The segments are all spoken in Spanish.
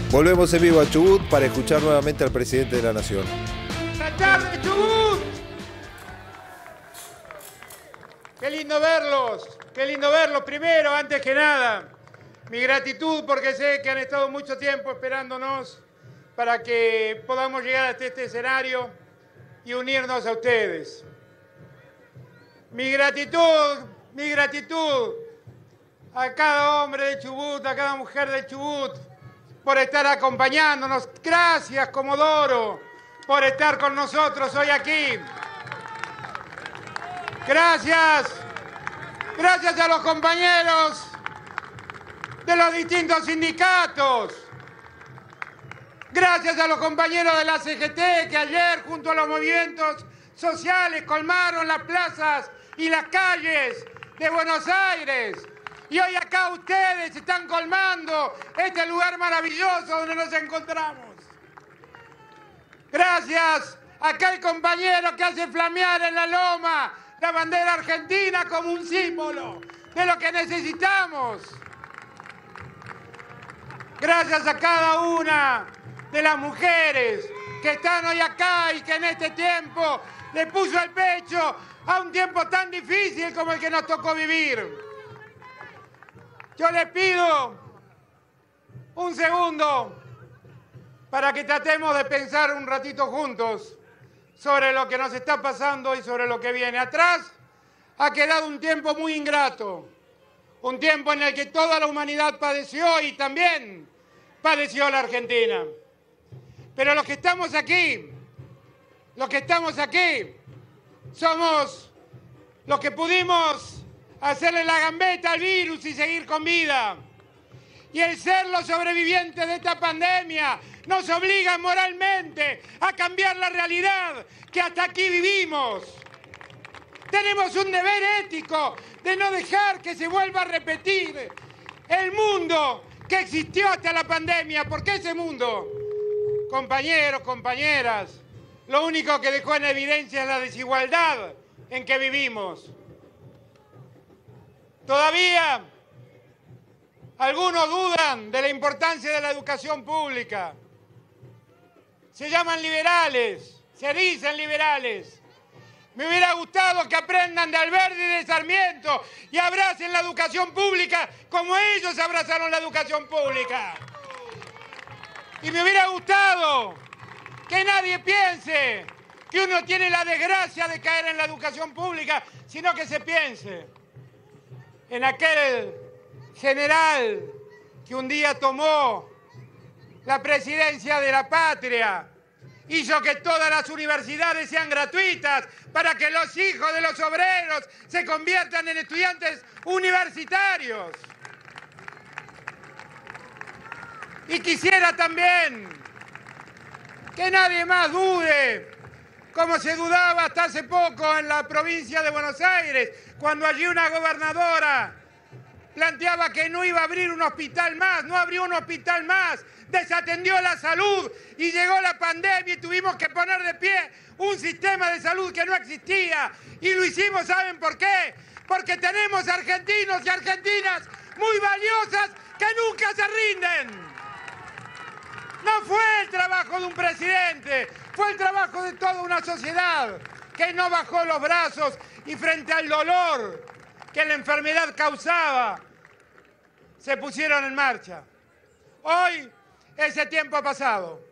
Volvemos en vivo a Chubut para escuchar nuevamente al presidente de la Nación. ¡Buenas tardes, Chubut! Qué lindo verlos. Primero, antes que nada, mi gratitud porque sé que han estado mucho tiempo esperándonos para que podamos llegar hasta este escenario y unirnos a ustedes. Mi gratitud a cada hombre de Chubut, a cada mujer de Chubut, por estar acompañándonos. Gracias, Comodoro, por estar con nosotros hoy aquí. Gracias a los compañeros de los distintos sindicatos. Gracias a los compañeros de la CGT que ayer, junto a los movimientos sociales, colmaron las plazas y las calles de Buenos Aires. Y hoy acá ustedes están colmando este lugar maravilloso donde nos encontramos. Gracias a aquel compañero que hace flamear en la loma la bandera argentina como un símbolo de lo que necesitamos. Gracias a cada una de las mujeres que están hoy acá y que en este tiempo le puso el pecho a un tiempo tan difícil como el que nos tocó vivir. Yo les pido un segundo para que tratemos de pensar un ratito juntos sobre lo que nos está pasando y sobre lo que viene. Atrás ha quedado un tiempo muy ingrato, un tiempo en el que toda la humanidad padeció y también padeció la Argentina. Pero los que estamos aquí, somos los que pudimos hacerle la gambeta al virus y seguir con vida. Y el ser los sobrevivientes de esta pandemia nos obliga moralmente a cambiar la realidad que hasta aquí vivimos. Tenemos un deber ético de no dejar que se vuelva a repetir el mundo que existió hasta la pandemia, porque ese mundo, compañeros, compañeras, lo único que dejó en evidencia es la desigualdad en que vivimos. Todavía algunos dudan de la importancia de la educación pública. Se llaman liberales, se dicen liberales. Me hubiera gustado que aprendan de Alberdi y de Sarmiento y abracen la educación pública como ellos abrazaron la educación pública. Y me hubiera gustado que nadie piense que uno tiene la desgracia de caer en la educación pública, sino que se piense en aquel general que un día tomó la presidencia de la patria, hizo que todas las universidades sean gratuitas para que los hijos de los obreros se conviertan en estudiantes universitarios. Y quisiera también que nadie más dude, como se dudaba hasta hace poco en la provincia de Buenos Aires, cuando allí una gobernadora planteaba que no iba a abrir un hospital más, no abrió un hospital más, desatendió la salud y llegó la pandemia y tuvimos que poner de pie un sistema de salud que no existía. Y lo hicimos, ¿saben por qué? Porque tenemos argentinos y argentinas muy valiosas que nunca se rinden. No fue el trabajo de un presidente, fue el trabajo de toda una sociedad que no bajó los brazos y frente al dolor que la enfermedad causaba, se pusieron en marcha. Hoy ese tiempo ha pasado,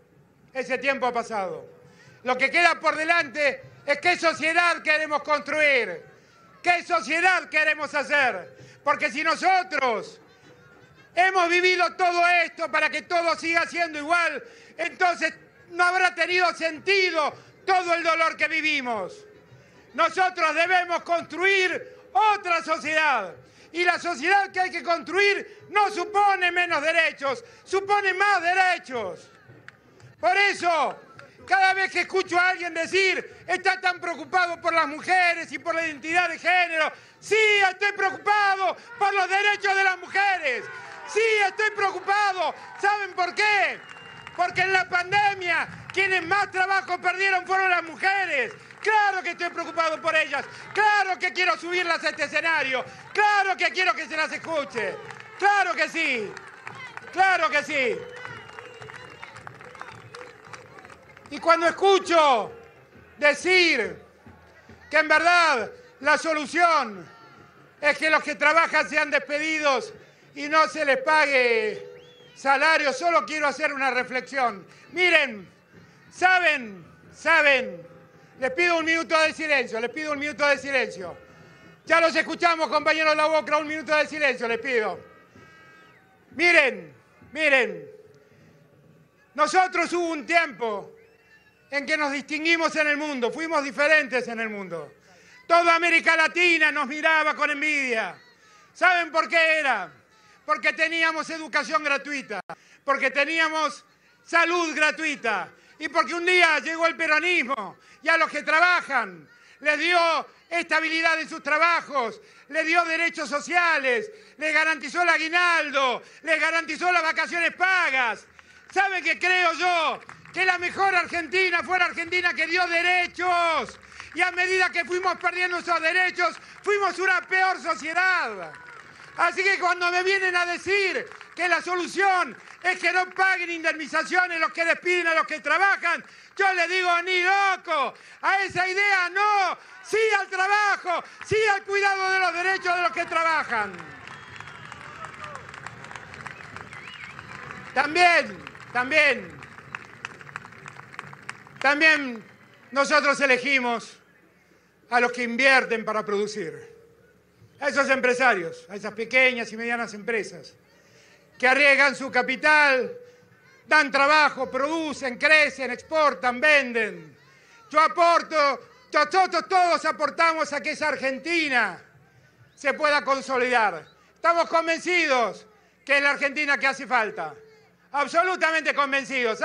Lo que queda por delante es qué sociedad queremos construir, qué sociedad queremos hacer, porque si nosotros hemos vivido todo esto para que todo siga siendo igual, entonces no habrá tenido sentido todo el dolor que vivimos. Nosotros debemos construir otra sociedad. Y la sociedad que hay que construir no supone menos derechos, supone más derechos. Por eso, cada vez que escucho a alguien decir, está tan preocupado por las mujeres y por la identidad de género, sí, estoy preocupado por los derechos de las mujeres. Sí, estoy preocupado. ¿Saben por qué? Porque en la pandemia quienes más trabajo perdieron fueron las mujeres. Claro que estoy preocupado por ellas. Claro que quiero subirlas a este escenario. Claro que quiero que se las escuche. Claro que sí. Claro que sí. Y cuando escucho decir que en verdad la solución es que los que trabajan sean despedidos y no se les pague salario, solo quiero hacer una reflexión. Miren, ¿saben? Les pido un minuto de silencio, Ya los escuchamos, compañeros de la UOCRA, un minuto de silencio, les pido. Miren, nosotros hubo un tiempo en que nos distinguimos en el mundo, fuimos diferentes en el mundo. Toda América Latina nos miraba con envidia. ¿Saben por qué era? Porque teníamos educación gratuita, porque teníamos salud gratuita y porque un día llegó el peronismo y a los que trabajan les dio estabilidad en sus trabajos, les dio derechos sociales, les garantizó el aguinaldo, les garantizó las vacaciones pagas. ¿Saben qué creo yo? Que la mejor Argentina fue la Argentina que dio derechos. Y a medida que fuimos perdiendo esos derechos, fuimos una peor sociedad. Así que cuando me vienen a decir que la solución es que no paguen indemnizaciones los que despiden a los que trabajan, yo les digo, ni loco, a esa idea no. Sí al trabajo, sí al cuidado de los derechos de los que trabajan. También nosotros elegimos a los que invierten para producir, a esos empresarios, a esas pequeñas y medianas empresas, que arriesgan su capital, dan trabajo, producen, crecen, exportan, venden. Yo aporto, todos aportamos a que esa Argentina se pueda consolidar. Estamos convencidos que es la Argentina que hace falta. Absolutamente convencidos.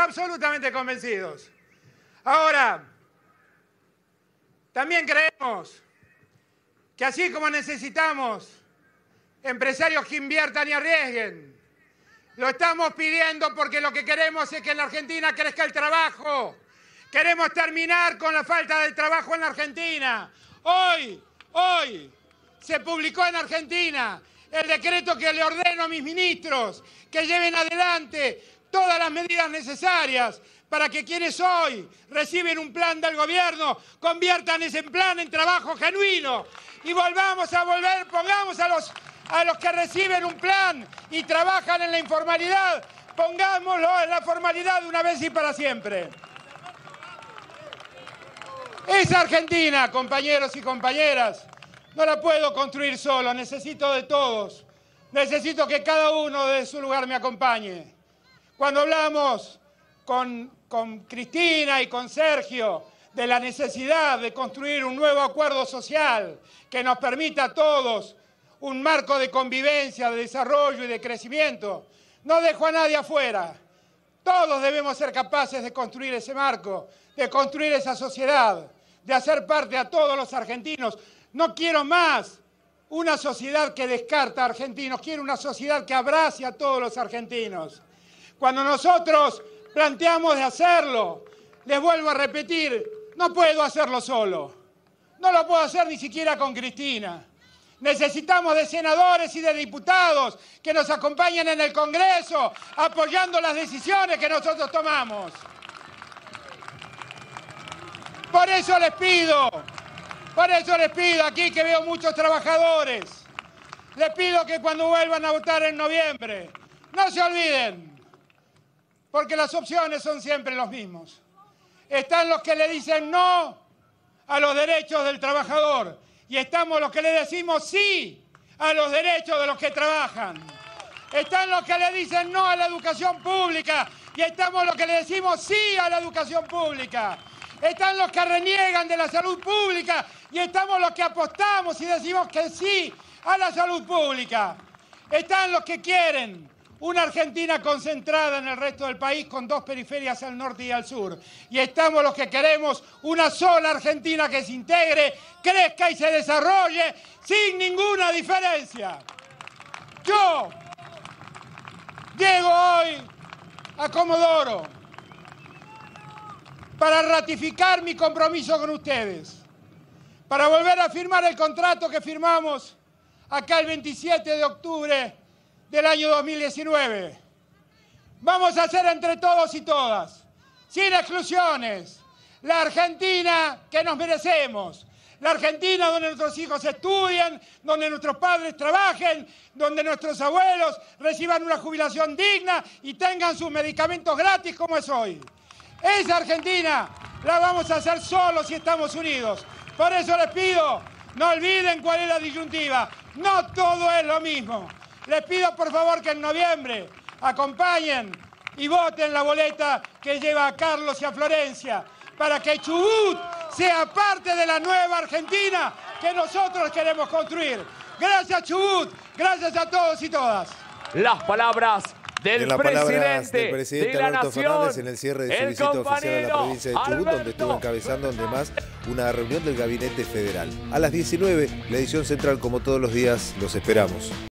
Ahora, también creemos que así como necesitamos empresarios que inviertan y arriesguen, lo estamos pidiendo porque lo que queremos es que en la Argentina crezca el trabajo. Queremos terminar con la falta de trabajo en la Argentina. Hoy se publicó en Argentina el decreto que le ordeno a mis ministros que lleven adelante todas las medidas necesarias para que quienes hoy reciben un plan del gobierno conviertan ese plan en trabajo genuino y pongamos a los que reciben un plan y trabajan en la informalidad, pongámoslo en la formalidad de una vez y para siempre. Esa Argentina, compañeros y compañeras, no la puedo construir solo, necesito de todos. Necesito que cada uno de su lugar me acompañe. Cuando hablamos con Cristina y con Sergio de la necesidad de construir un nuevo acuerdo social que nos permita a todos un marco de convivencia, de desarrollo y de crecimiento, no dejo a nadie afuera. Todos debemos ser capaces de construir ese marco, de construir esa sociedad, de hacer parte a todos los argentinos. No quiero más una sociedad que descarta a argentinos, quiero una sociedad que abrace a todos los argentinos. Cuando nosotros planteamos de hacerlo, les vuelvo a repetir, no puedo hacerlo solo. No lo puedo hacer ni siquiera con Cristina. Necesitamos de senadores y de diputados que nos acompañen en el Congreso apoyando las decisiones que nosotros tomamos. Por eso les pido aquí que veo muchos trabajadores, les pido que cuando vuelvan a votar en noviembre, no se olviden, porque las opciones son siempre los mismos. Están los que le dicen no a los derechos del trabajador y estamos los que le decimos sí a los derechos de los que trabajan. Están los que le dicen no a la educación pública y estamos los que le decimos sí a la educación pública. Están los que reniegan de la salud pública y estamos los que apostamos y decimos que sí a la salud pública. Están los que quieren una Argentina concentrada en el resto del país con dos periferias al norte y al sur. Y estamos los que queremos una sola Argentina que se integre, crezca y se desarrolle sin ninguna diferencia. Yo llego hoy a Comodoro para ratificar mi compromiso con ustedes, para volver a firmar el contrato que firmamos acá el 27 de octubre del año 2019. Vamos a hacer entre todos y todas, sin exclusiones. La Argentina que nos merecemos. La Argentina donde nuestros hijos estudien, donde nuestros padres trabajen, donde nuestros abuelos reciban una jubilación digna y tengan sus medicamentos gratis como es hoy. Esa Argentina la vamos a hacer solos si estamos unidos. Por eso les pido, no olviden cuál es la disyuntiva. No todo es lo mismo. Les pido por favor que en noviembre acompañen y voten la boleta que lleva a Carlos y a Florencia, para que Chubut sea parte de la nueva Argentina que nosotros queremos construir. Gracias Chubut, gracias a todos y todas. Las palabras del presidente de la Alberto Nación, Fernández en el cierre de su visita oficial a la provincia de Chubut, donde estuvo encabezando además una reunión del Gabinete Federal. A las 19, la edición central, como todos los días, los esperamos.